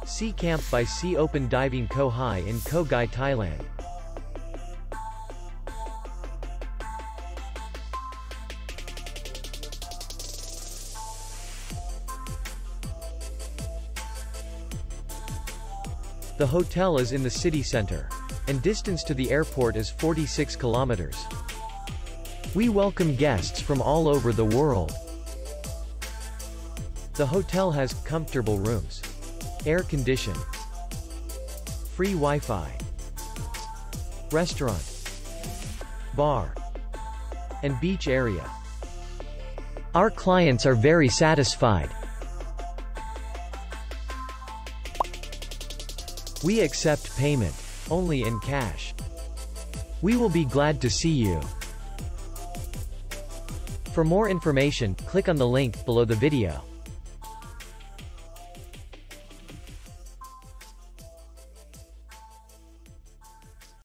Sea Camp by SeaOpenDiving Koh Hai in Ko Ngai, Thailand. The hotel is in the city center, and distance to the airport is 46 kilometers. We welcome guests from all over the world. The hotel has comfortable rooms, air condition, free Wi-Fi, restaurant, bar, and beach area. Our clients are very satisfied. We accept payment only in cash. We will be glad to see you. For more information, click on the link below the video.